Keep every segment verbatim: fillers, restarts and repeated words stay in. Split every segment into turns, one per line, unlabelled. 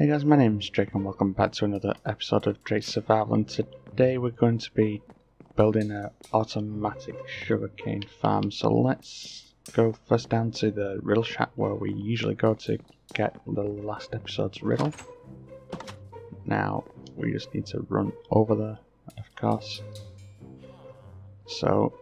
Hey guys, my name is Drake and welcome back to another episode of Drake's Survival, and today we're going to be building an automatic sugarcane farm. So let's go first down to the riddle shack where we usually go to get the last episode's riddle. Now we just need to run over there, of course. So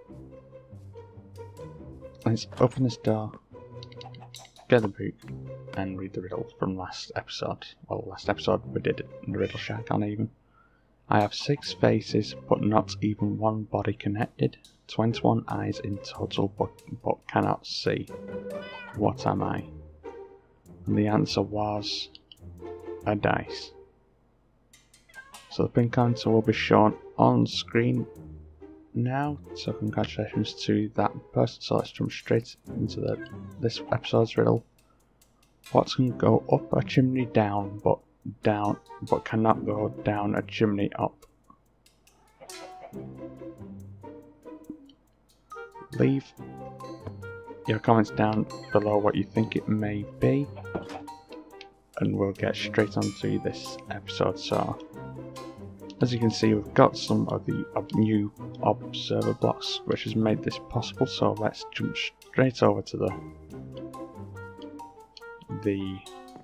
let's open this door, get the book, and read the riddle from last episode. Well, last episode we did it in the riddle shack on even. I have six faces, but not even one body connected. twenty-one eyes in total, but, but cannot see. What am I? And the answer was a dice. So the pink answer will be shown on screen now. So congratulations to that person. So let's jump straight into the this episode's riddle. What can go up a chimney down, but down, but cannot go down a chimney up? Leave your comments down below what you think it may be, and we'll get straight onto this episode. So, as you can see, we've got some of the uh, new observer blocks, which has made this possible. So let's jump straight over to the the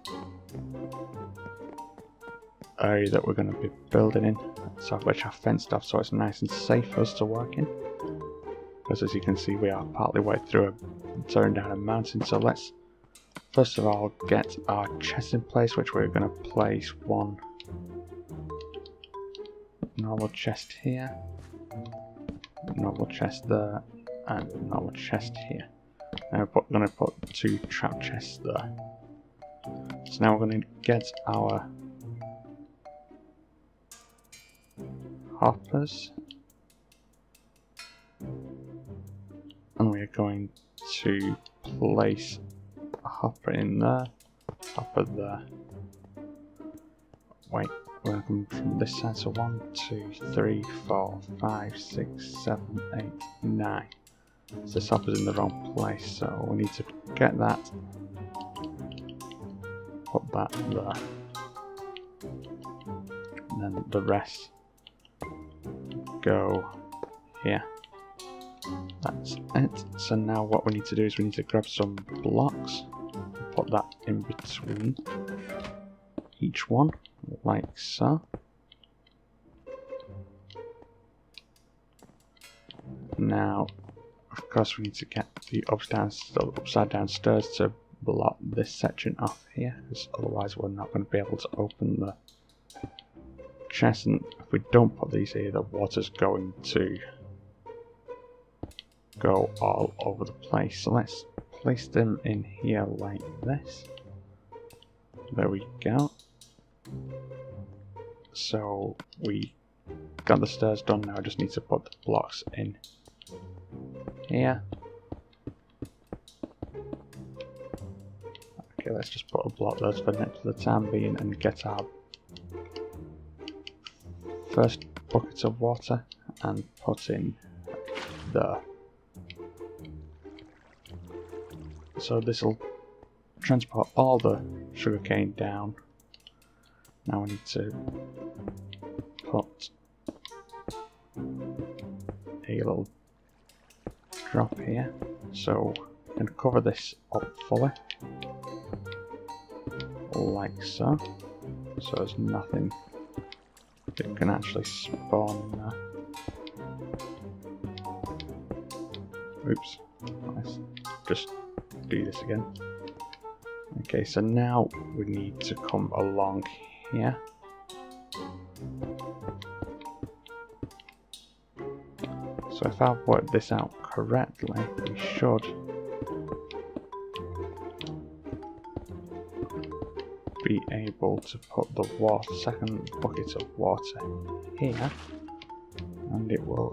area that we're going to be building in, so which are fenced off, so it's nice and safe for us to work in. Because as you can see, we are partly way through a turning down a mountain. So let's first of all get our chest in place, which we're going to place one normal chest here, normal chest there, and normal chest here. And we're going to put two trap chests there. So now we're going to get our hoppers, and we are going to place a hopper in there, hopper there. Wait, we're going to come from this side, so one, two, three, four, five, six, seven, eight, nine. So this hopper's in the wrong place, so we need to get that, put that there, and then the rest go here. That's it. So now what we need to do is we need to grab some blocks, put that in between each one, like so. Now, of course, we need to get the upside, upside down stairs to block this section off here, because otherwise we're not going to be able to open the chest, and if we don't put these here, the water's going to go all over the place. So let's place them in here like this. There we go. So we got the stairs done. Now I just need to put the blocks in here. Okay, let's just put a block there for the time being and get our first bucket of water and put in there. So this will transport all the sugarcane down. Now we need to put a little drop here, so we can cover this up fully, like so. So there's nothing that can actually spawn in there. Oops, let's just do this again. Okay, so now we need to come along here. So if I've worked this out correctly, we should be able to put the water, second bucket of water here, and it will.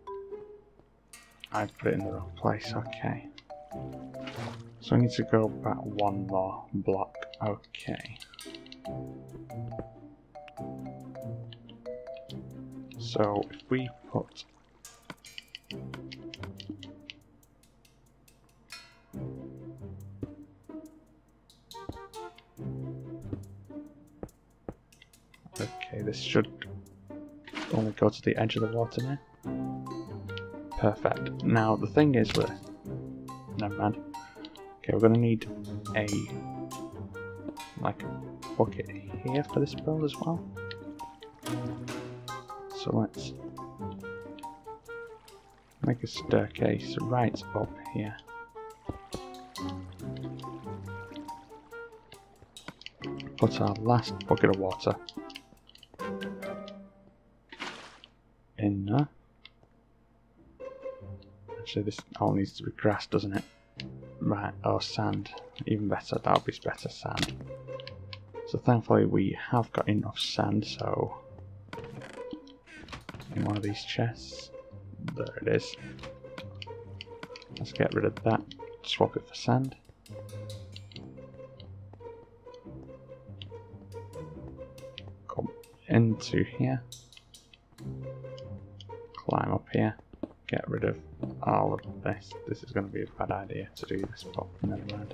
I put it in the wrong place. Okay. So I need to go back one more block. Okay. So if we put Okay, this should only go to the edge of the water now. Perfect. Now the thing is with never mind. Okay, we're gonna need a like a bucket here for this build as well. So let's make a staircase right up here. Put our last bucket of water in there. Actually, this all needs to be grass, doesn't it? Right, or sand. Even better, that would be better sand. So thankfully we have got enough sand, so in one of these chests, there it is. Let's get rid of that, swap it for sand. Come into here, climb up here, get rid of all of this. This is going to be a bad idea to do this, but never mind.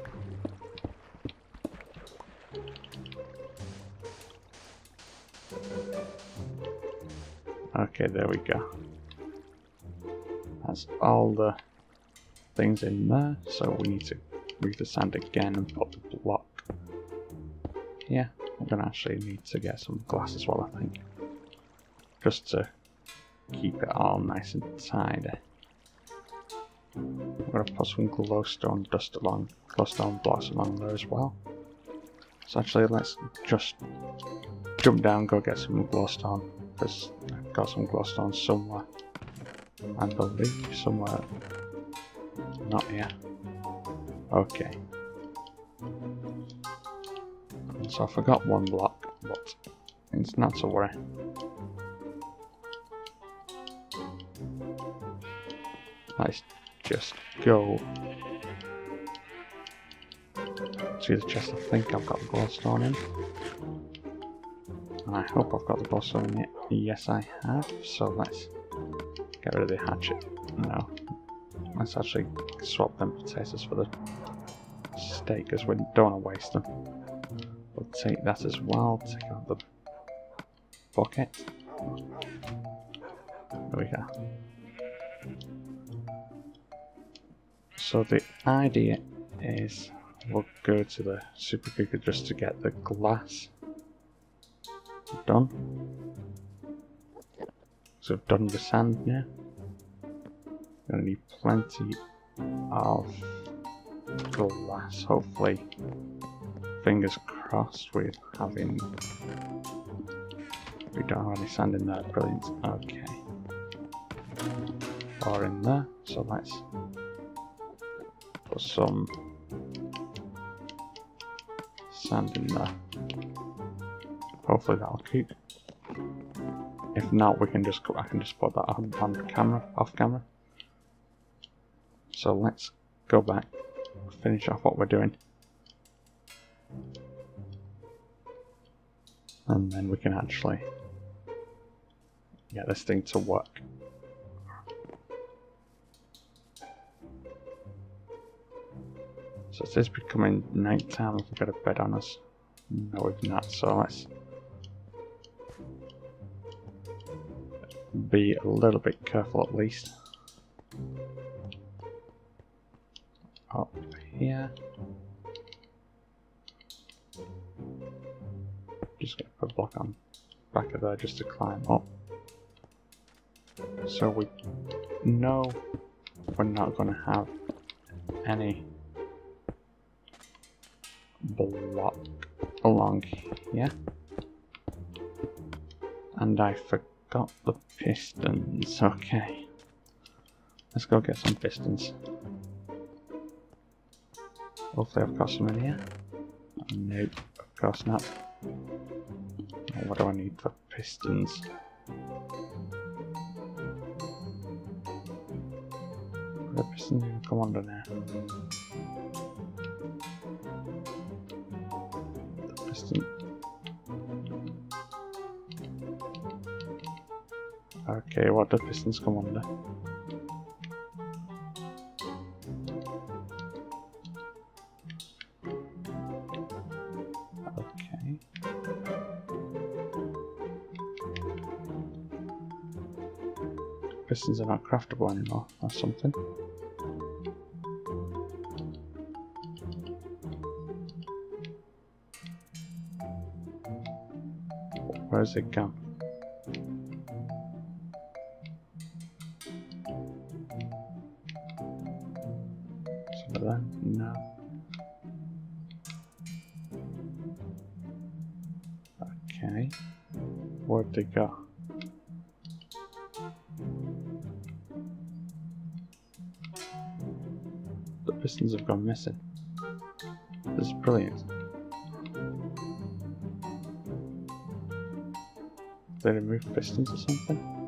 Okay, there we go. That's all the things in there, so we need to move the sand again and put the block here. We're going to actually need to get some glass as well, I think, just to keep it all nice and tidy. I'm going to put some glowstone dust along, glowstone blocks along there as well. So actually, let's just jump down, go get some glowstone, because I've got some glowstone somewhere. I believe somewhere. Not here. Okay. So I forgot one block, but it's not to worry. Let's just go to the chest. I think I've got the glowstone in. And I hope I've got the glowstone in it. Yes, I have. So let's get rid of the hatchet. No. Let's actually swap them potatoes for the steak, because we don't want to waste them. We'll take that as well. Take out the bucket. There we go. So the idea is we'll go to the supercooker just to get the glass done. So we've done the sand now. We're going to need plenty of glass, hopefully. Fingers crossed with having... We don't have any sand in there, brilliant. Okay. Or in there, so let's put some sand in there. Hopefully that'll keep. If not, we can just I can just put that on, on camera, off camera. So let's go back, finish off what we're doing, and then we can actually get this thing to work. So it is becoming night time. We've got a bed on us. No, we've not. So let's be a little bit careful at least. Up here. Just gonna put a block on back of there just to climb up. So we know we're not gonna have any block along here. And I forgot the pistons. Okay. Let's go get some pistons. Hopefully I've got some in here. Nope, of course not. What do I need for pistons? The pistons even come under now. The piston. Okay, what do pistons come under? pistons are not craftable anymore or something. Where's it gone? So there? No. Okay. Where'd they go? The pistons have gone missing. This is brilliant. They remove pistons or something?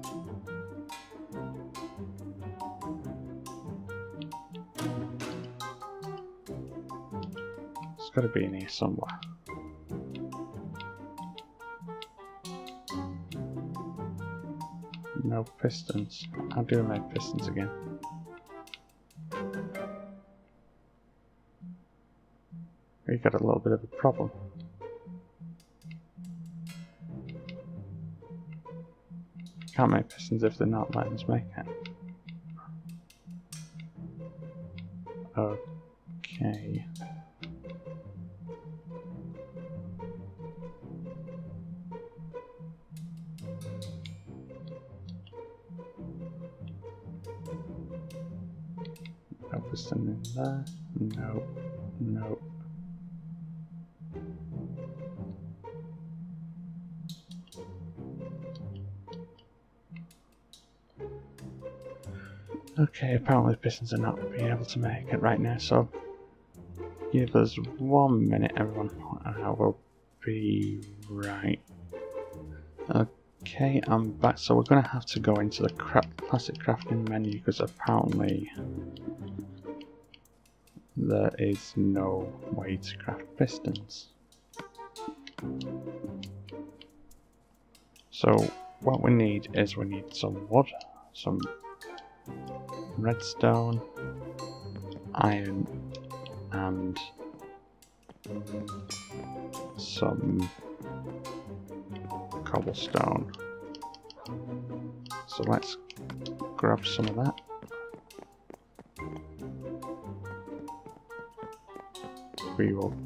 It's gotta be in here somewhere. No pistons. How do I make pistons again? We got a little bit of a problem. Can't make pistons if they're not letting us make it. Okay. No piston in there. No. No. Okay, apparently the pistons are not being able to make it right now, so give us one minute, everyone. I will be right. Okay, I'm back. So we're going to have to go into the cra classic crafting menu because apparently there is no way to craft pistons. So what we need is we need some wood, some redstone, iron, and some cobblestone. So let's grab some of that. We will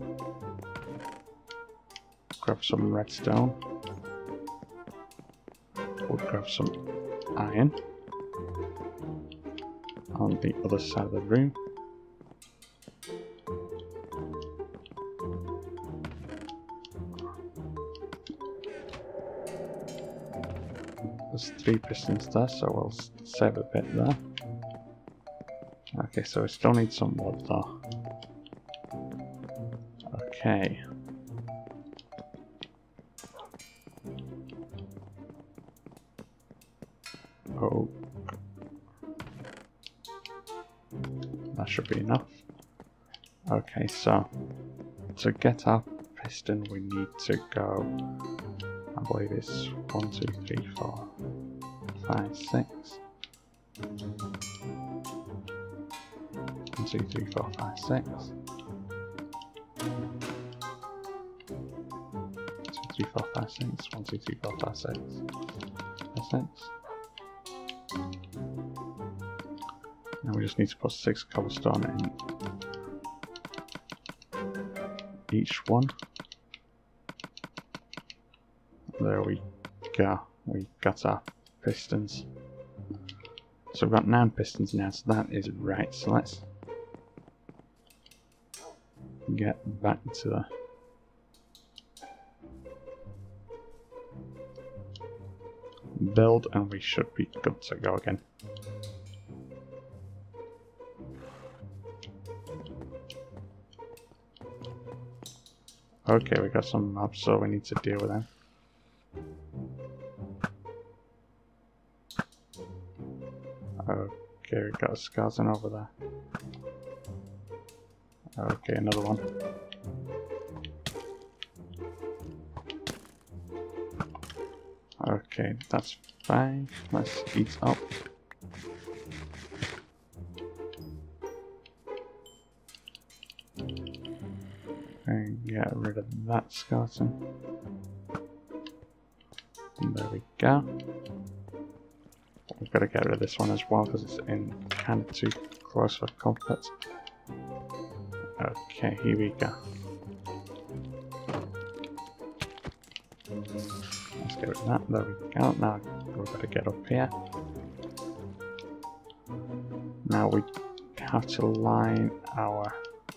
grab some redstone. We'll grab some iron on the other side of the room. There's three pistons there, so we'll save a bit there. Okay, so we still need some wood though. Okay. Oh. That should be enough. Okay, so to get our piston we need to go, I believe it's one, two, three, four, five, six. One, two, three, four, five, six. Two, three, four, five, six. One, two, three, four, five, six. Five, six. And we just need to put six cobblestone in each one. There we go. We got our pistons. So we've got nine pistons now, so that is right. So let's get back to the build and we should be good to go again. Okay, we got some mobs, so we need to deal with them. Okay, we got a skeleton over there. Okay, another one. Okay, that's fine. Let's eat up. And get rid of that skeleton. And there we go. We we've got to get rid of this one as well because it's in kind of too close for comfort. Okay, here we go. Let's get rid of that. There we go. Now we've got to get up here. Now we have to line our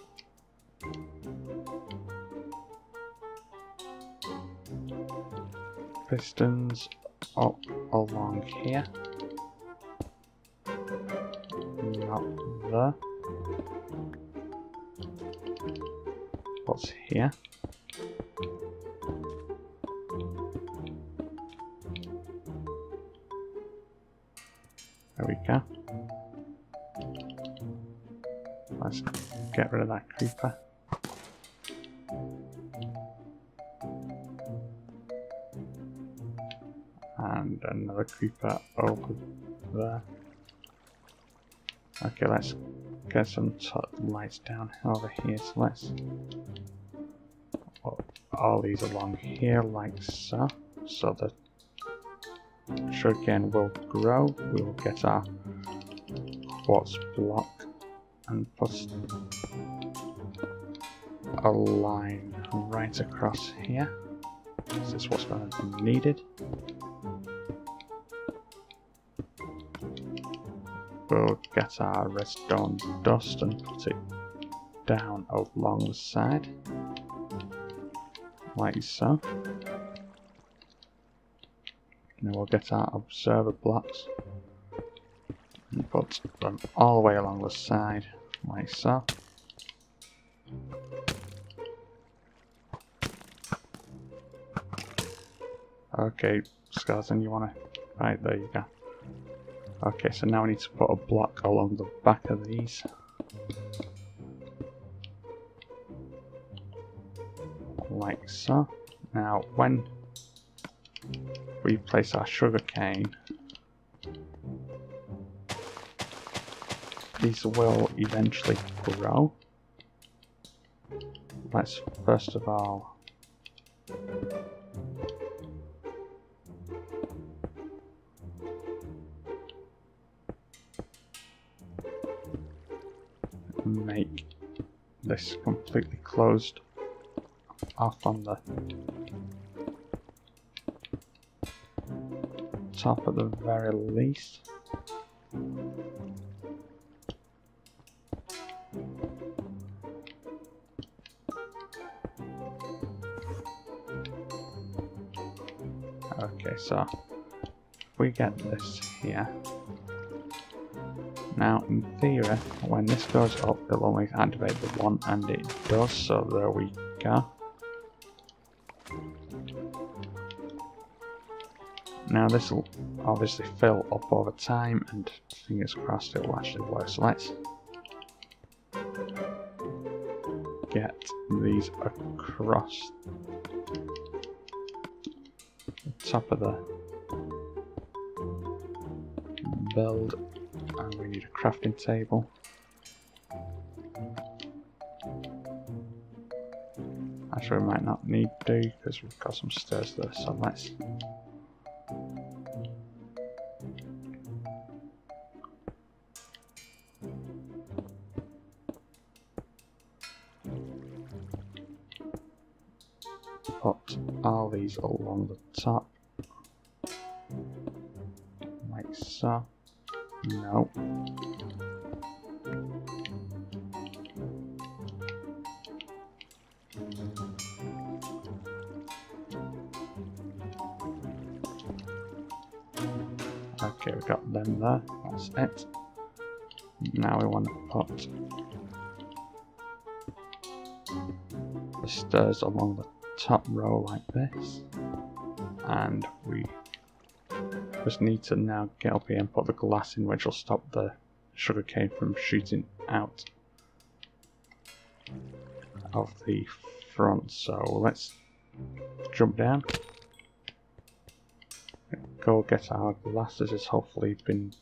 pistons up along here. Not there. What's here? There we go. Let's get rid of that creeper. And another creeper over there. Okay, let's get some lights down over here. So let's put all these along here like so. So that sugarcane will grow. We will get our quartz block and put a line right across here. This is what's going to be needed. We'll get our redstone dust and put it down along the side, like so. Then we'll get our observer blocks and put them all the way along the side, like so. Okay, Skeleton, you wanna... Right, there you go. Okay, so now we need to put a block along the back of these. Like so. Now, when we place our sugarcane, these will eventually grow. Let's first of all make this completely closed off on the top at the very least. Okay, so if we get this here. Now, in theory, when this goes up, it'll only activate the one, and it does, so there we go. Now, this will obviously fill up over time, and fingers crossed it will actually work. So let's get these across the top of the build. And we need a crafting table. Actually, we might not need to because we've got some stairs there, so let's put all these along the top, like so. No. Okay, we got them there. That's it. Now we want to put the stairs along the top row like this, and we just need to now get up here and put the glass in, which will stop the sugarcane from shooting out of the front. So let's jump down, go get our glass. This has hopefully been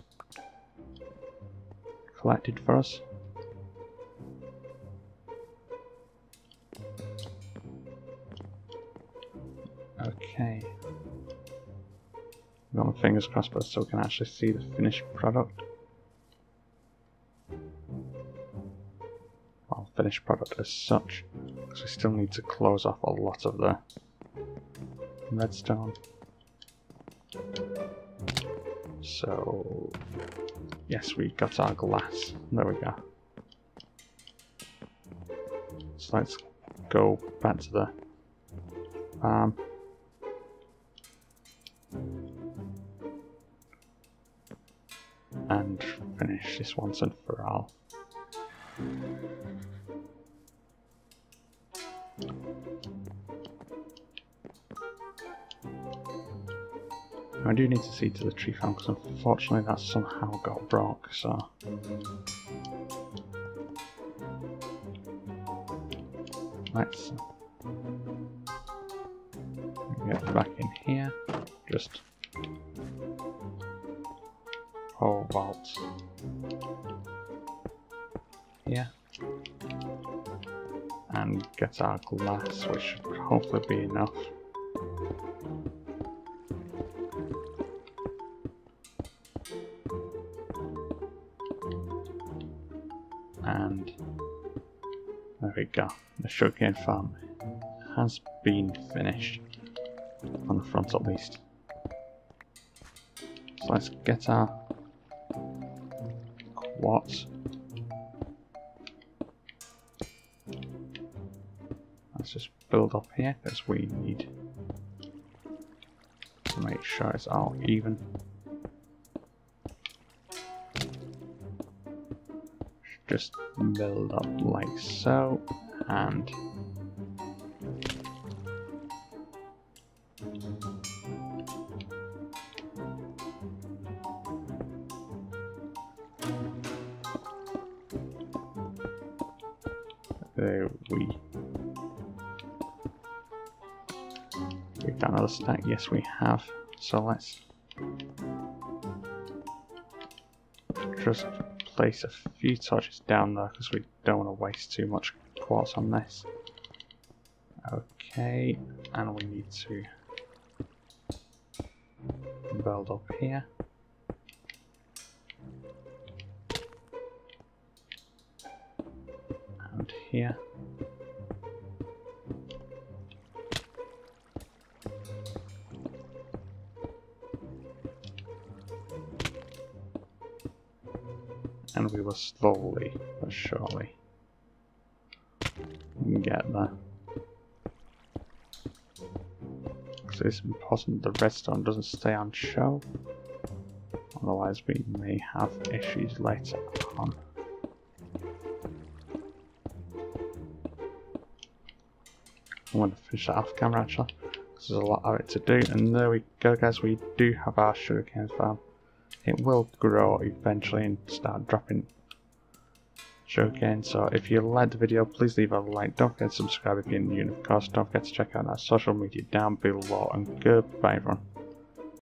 collected for us. Okay. Got my fingers crossed, but so we can actually see the finished product. Well, finished product as such, because we still need to close off a lot of the redstone. So, yes, we got our glass. There we go. So let's go back to the farm. And finish this once and for all. I do need to see to the tree farm because unfortunately that somehow got broke, so let's get back in here. Just pole vault here and get our glass, which should hopefully be enough. And there we go, the sugarcane farm has been finished, on the front at least. So let's get our quartz. Let's just build up here because we need to make sure it's all even. Just build up like so, and there we we've done another stack. Yes, we have. So let's just place a few torches down there because we don't want to waste too much quartz on this. Okay, and we need to build up here. And here. And we will slowly but surely get there. So it's important the redstone doesn't stay on show, otherwise we may have issues later on. I'm going to finish that off camera actually, because there's a lot of it to do. And there we go guys, we do have our sugarcane farm. It will grow eventually and start dropping sugarcane. So if you liked the video, please leave a like. Don't forget to subscribe if you're new, and of course don't forget to check out our social media down below. And goodbye everyone.